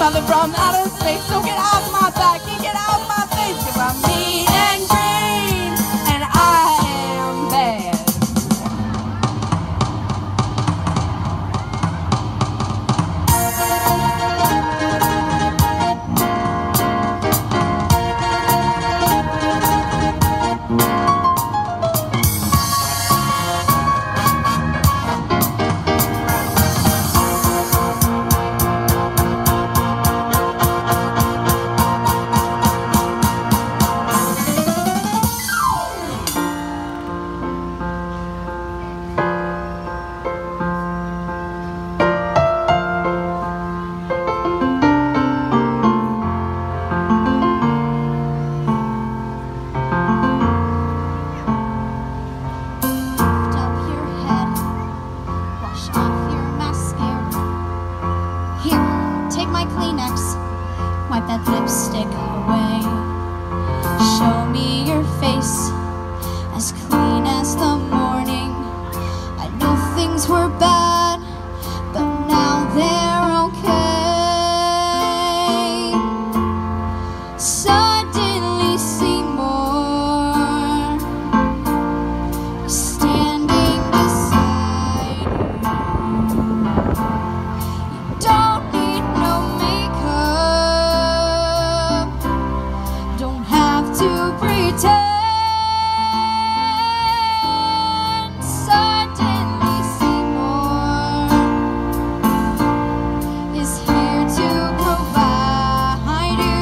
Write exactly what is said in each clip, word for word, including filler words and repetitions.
brother from outer space. So get off my back and get out my face, 'cause I'm mean and green and I am bad. Wipe that lipstick away. Show me your face, as clean as the morning. I know things were bad, but now they're okay. Suddenly see more standing beside you. You don't need no makeup, don't have to pretend. Suddenly Seymour is here to provide you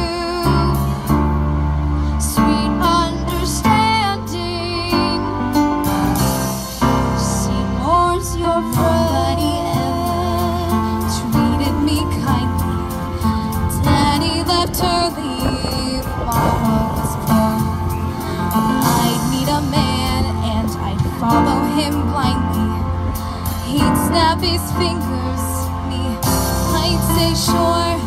sweet understanding. Seymour's your buddy, ever treated me kindly. Daddy left early, Mama was born. I'd meet a man and I'd follow him blindly. He'd snap his fingers, me, I'd say sure.